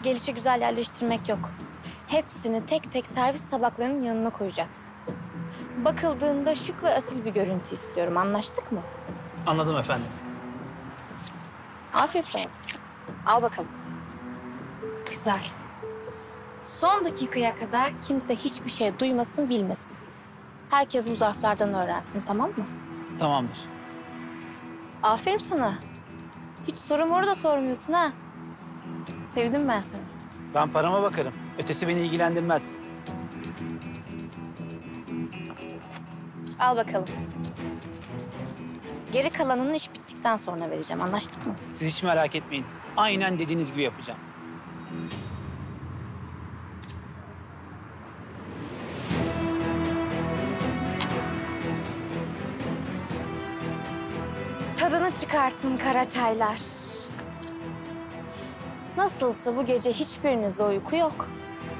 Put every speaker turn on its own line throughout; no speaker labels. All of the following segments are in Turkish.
Gelişigüzel yerleştirmek yok. Hepsini tek tek servis tabaklarının yanına koyacaksın. Bakıldığında şık ve asil bir görüntü istiyorum. Anlaştık mı?
Anladım efendim.
Aferin sana. Al bakalım. Güzel. Son dakikaya kadar kimse hiçbir şey duymasın, bilmesin. Herkes bu zarflardan öğrensin, tamam mı?
Tamamdır.
Aferin sana. Hiç soru moru da sormuyorsun ha. Sevdim ben seni.
Ben parama bakarım. Ötesi beni ilgilendirmez.
Al bakalım. Geri kalanını iş bittikten sonra vereceğim. Anlaştık mı?
Siz hiç merak etmeyin. Aynen dediğiniz gibi yapacağım.
Tadını çıkartın Karaçaylar. Nasılsa bu gece hiçbirinize uyku yok.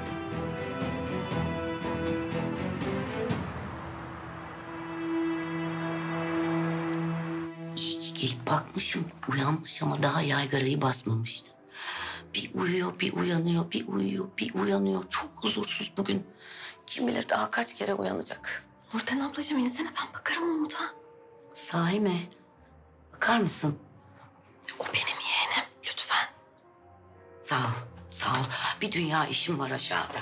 İyi ki gelip bakmışım. Uyanmış ama daha yaygarayı basmamıştı. Bir uyuyor, bir uyanıyor, bir uyuyor, bir uyanıyor. Çok huzursuz bugün. Kim bilir daha kaç kere uyanacak.
Nurten ablacığım insene, ben bakarım Umut'a.
Sahi mi? Bakar mısın?
O benim yeğenim, lütfen.
Sağ ol, sağ ol. Bir dünya işim var aşağıda.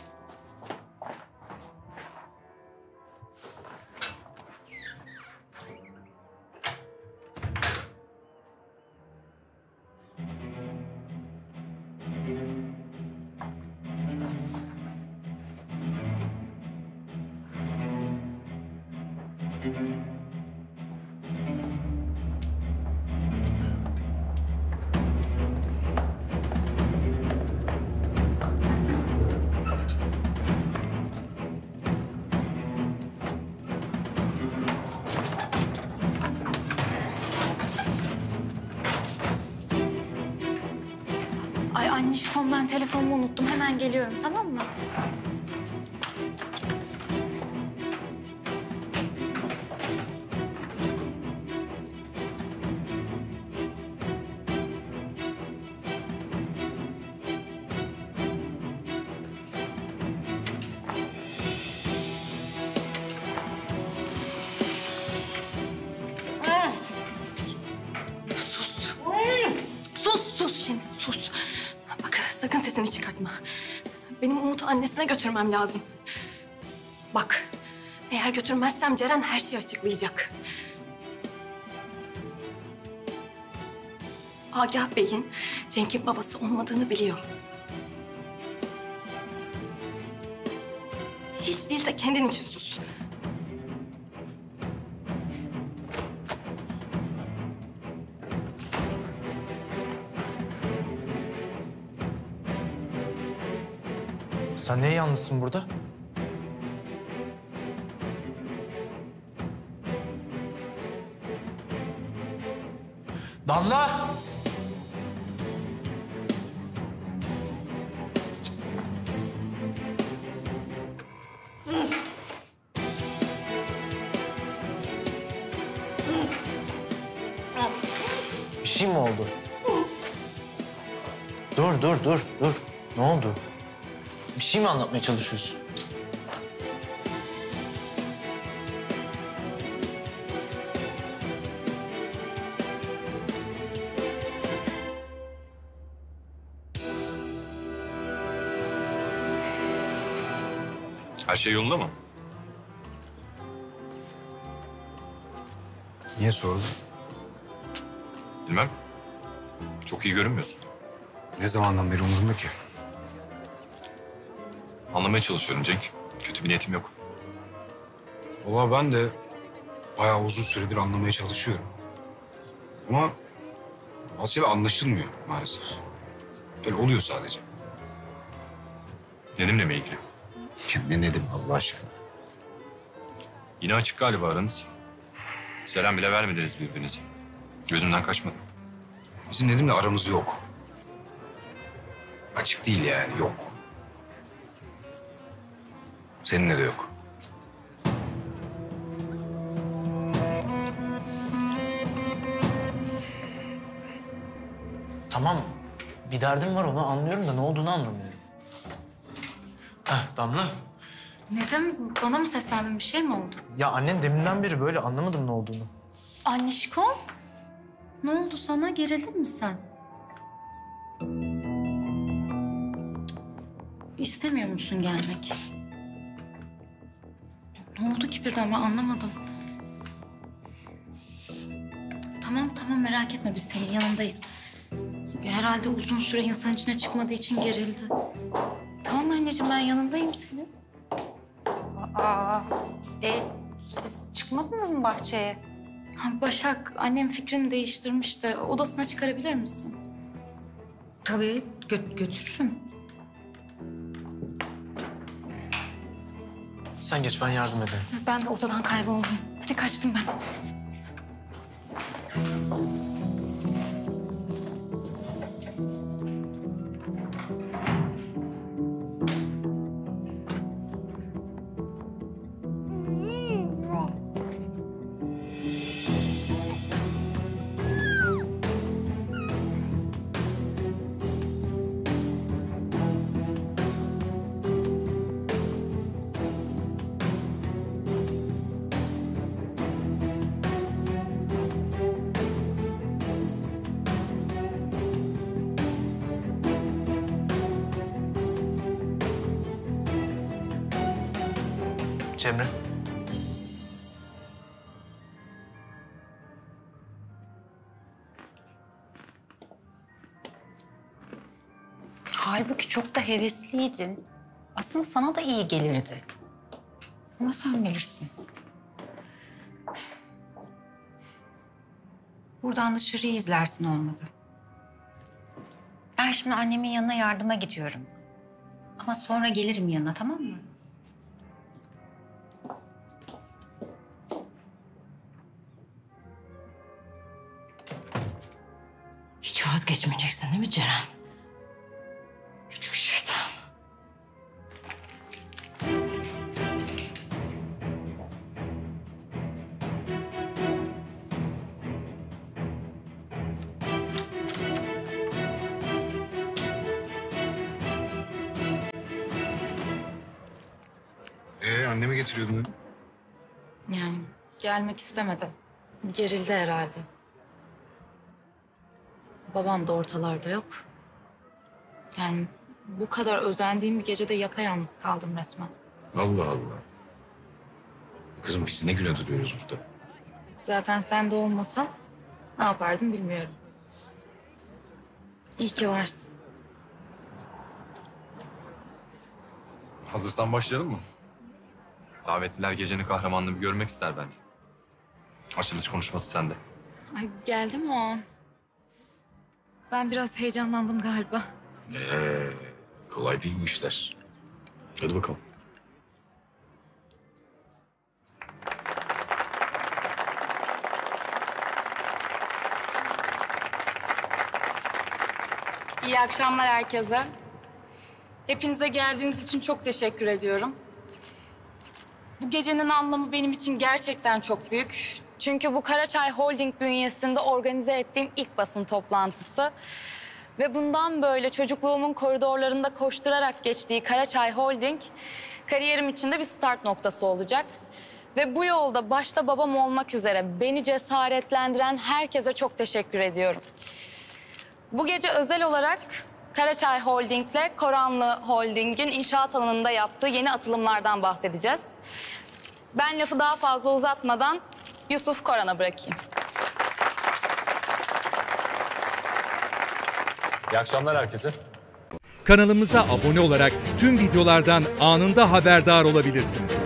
Ay annişkom, ben telefonumu unuttum. Hemen geliyorum, tamam mı?
Sus Şeniz, sus. Bak sakın sesini çıkartma. Benim Umut'u annesine götürmem lazım. Bak, eğer götürmezsem Ceren her şeyi açıklayacak. Agah Bey'in Cenk'in babası olmadığını biliyor. Hiç değilse kendin için sus.
Sen niye yalnızsın burada? Damla! Bir şey mi oldu? Dur. Ne oldu? Bir şey mi anlatmaya çalışıyorsun?
Her şey yolunda mı?
Niye sordun?
Bilmem. Çok iyi görünmüyorsun.
Ne zamandan beri umurumda ki?
Anlamaya çalışıyorum Cenk. Kötü bir niyetim yok.
Vallahi ben de bayağı uzun süredir anlamaya çalışıyorum. Ama Asya'yla anlaşılmıyor maalesef. Öyle oluyor sadece.
Nedim'le mi ilgili?
Ne Nedim Allah aşkına?
Yine açık galiba aranız. Selam bile vermediniz birbirinize. Gözümden kaçmadı.
Bizim Nedim'le aramız yok. Açık değil yani, yok. Seninle de yok.
Tamam. Bir derdim var, onu anlıyorum da ne olduğunu anlamıyorum. Damla.
Neden? Bana mı seslendin? Bir şey mi oldu?
Ya annen deminden beri böyle, anlamadım ne olduğunu.
Anneşkom, ne oldu sana? Gerildin mi sen? İstemiyor musun gelmek? Ne oldu ki birden, ben anlamadım. Tamam merak etme, biz senin yanındayız. Herhalde uzun süre insan içine çıkmadığı için gerildi. Tamam anneciğim, ben yanındayım senin.
Siz çıkmadınız mı bahçeye?
Ha, Başak, annem fikrini değiştirmiş de odasına çıkarabilir misin?
Tabii götürürüm.
Sen geç, ben yardım ederim.
Ben de ortadan kaybolmayayım. Hadi kaçtım ben.
Cemre.
Halbuki çok da hevesliydin. Aslında sana da iyi gelirdi. Ama sen bilirsin. Buradan dışarıyı izlersin olmadı. Ben şimdi annemin yanına yardıma gidiyorum. Ama sonra gelirim yanına, tamam mı? Hiç vazgeçmeyeceksin değil mi Ceren? Küçük şeytan.
Annemi getiriyordun.
Yani gelmek istemedi. Gerildi herhalde. Babam da ortalarda yok. Yani bu kadar özendiğim bir gecede yapayalnız kaldım resmen.
Allah Allah. Kızım biz ne güne duruyoruz burada?
Zaten sen de olmasan ne yapardım bilmiyorum. İyi ki varsın.
Hazırsan başlayalım mı? Davetliler gecenin kahramanını bir görmek ister bence. Açılış konuşması sende.
Ay geldi mi o an? Ben biraz heyecanlandım galiba.
Kolay değil bu işler. Hadi bakalım.
İyi akşamlar herkese. Hepinize geldiğiniz için çok teşekkür ediyorum. Bu gecenin anlamı benim için gerçekten çok büyük. Çünkü bu Karaçay Holding bünyesinde organize ettiğim ilk basın toplantısı. Ve bundan böyle çocukluğumun koridorlarında koşturarak geçtiği Karaçay Holding, kariyerim için de bir start noktası olacak. Ve bu yolda başta babam olmak üzere beni cesaretlendiren herkese çok teşekkür ediyorum. Bu gece özel olarak Karaçay Holding'le Koranlı Holding'in inşaat alanında yaptığı yeni atılımlardan bahsedeceğiz. Ben lafı daha fazla uzatmadan Yusuf Koran'a bırakayım.
İyi akşamlar herkese.
Kanalımıza abone olarak tüm videolardan anında haberdar olabilirsiniz.